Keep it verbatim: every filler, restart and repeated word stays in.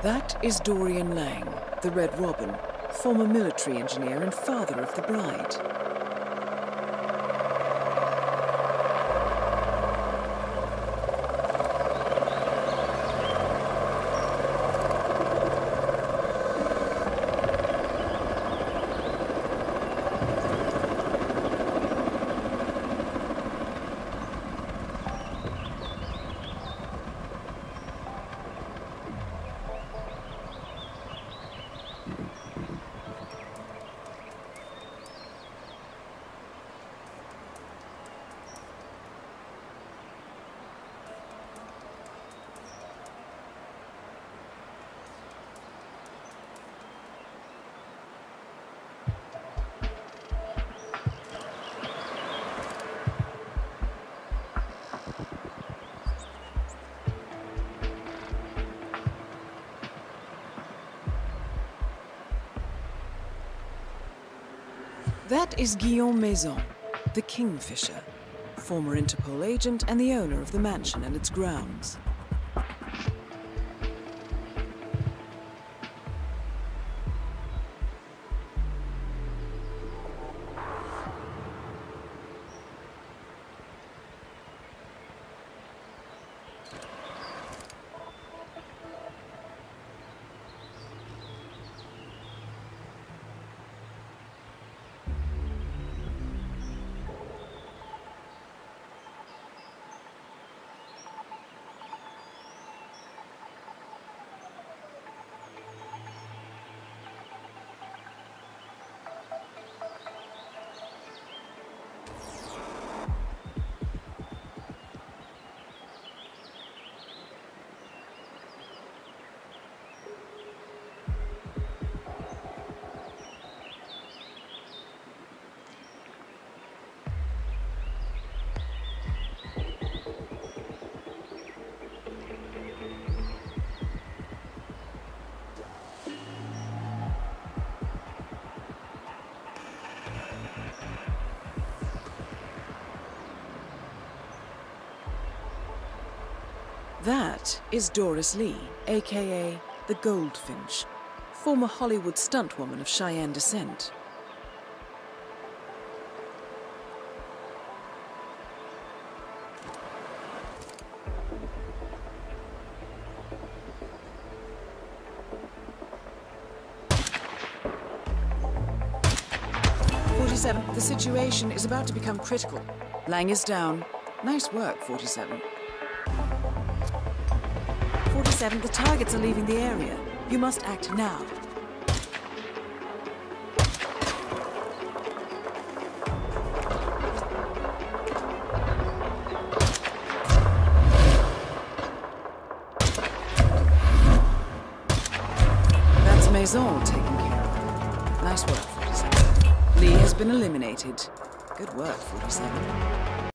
That is Dorian Lang, the Red Robin, former military engineer and father of the bride. That is Guillaume Maison, the Kingfisher, former Interpol agent and the owner of the mansion and its grounds. That is Doris Lee, aka the Goldfinch, former Hollywood stuntwoman of Cheyenne descent. forty-seven, the situation is about to become critical. Lang is down. Nice work, forty-seven. forty-seven, the targets are leaving the area. You must act now. That's Maison taken care of. Nice work, forty-seven. Lee has been eliminated. Good work, forty-seven.